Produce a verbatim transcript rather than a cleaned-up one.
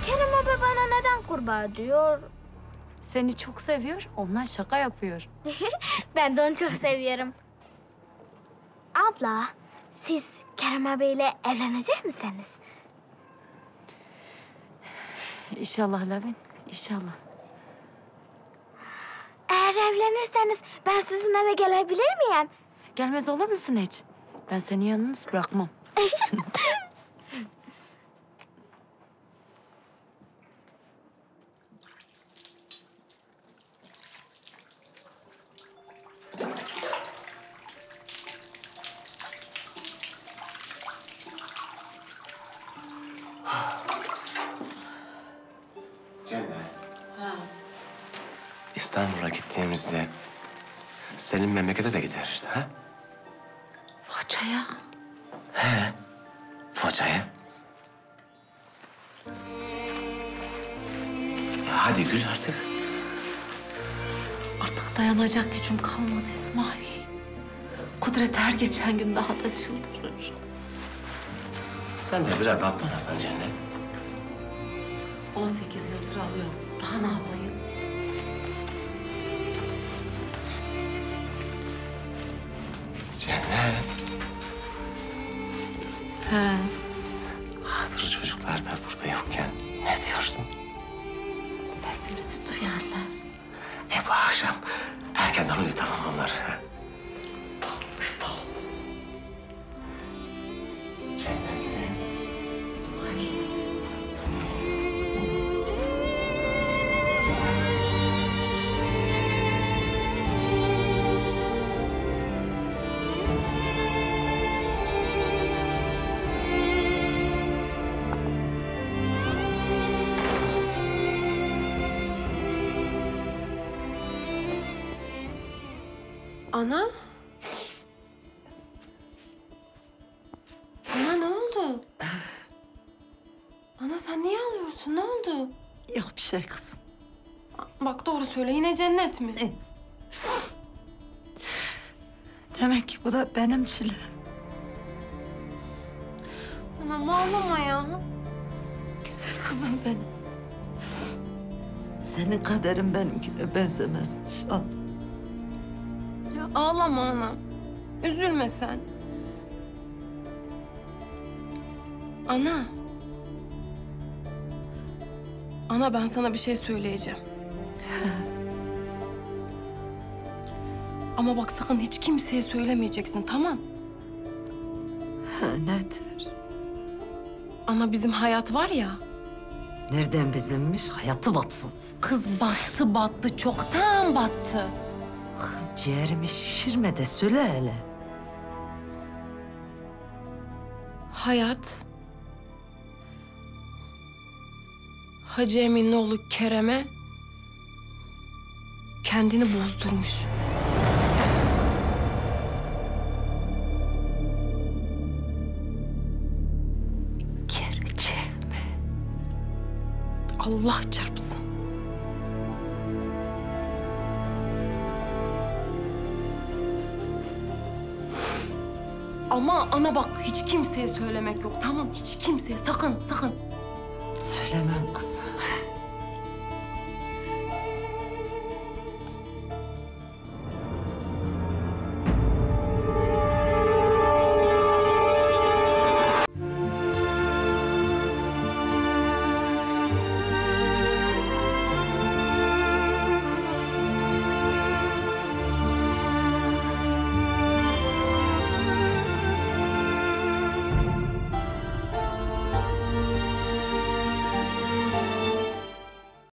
Kerem abi bana neden kurbağa diyor? Seni çok seviyor, ondan şaka yapıyor. Ben de onu çok seviyorum. Abla, siz Kerem abiyle evlenecek misiniz? İnşallah Levin, inşallah. Eğer evlenirseniz ben sizin eve gelebilir miyim? Gelmez olur musun hiç? Ben seni yalnız bırakmam. Cennet. İstanbul'a gittiğimizde senin memlekete de gideriz ha? Hocaya. He. Foça'ya. Ya hadi gül artık. Artık dayanacak gücüm kalmadı İsmail. Kudret her geçen gün daha da çıldırır. Sen de biraz atlamasan Cennet. on sekiz yıldır alıyorum. Daha ne yapayım? Cennet. He. Hazır çocuklar da burada yokken ne diyorsun? Sesimizi duyarlar. E bu akşam erkenden uyutalım onları. ha? Uyutalım. Cennet'im. Ana? Ana ne oldu? Ana sen niye ağlıyorsun? Ne oldu? Yok bir şey kızım. Bak doğru söyle yine cennet mi? E, Demek ki bu da benim çile. Anam ağlama ya. Güzel kızım benim. Senin kaderin benimkine benzemez inşallah. Ya ağlama anam. Üzülme sen. Ana. Ana ben sana bir şey söyleyeceğim. Ama bak sakın hiç kimseye söylemeyeceksin, tamam? Ha, nedir? Ana bizim hayat var ya. Nereden bizimmiş? Hayatı batsın. Kız battı battı, çoktan battı. Kız ciğerimi şişirme de söyle hele. Hayat... Hacı Emin'in oğlu Kerem'e... kendini bozdurmuş. Gerçi mi? Allah çarpsın. Ama ana bak hiç kimseye söylemek yok, tamam? Hiç kimseye, sakın, sakın. Söylemem kızım.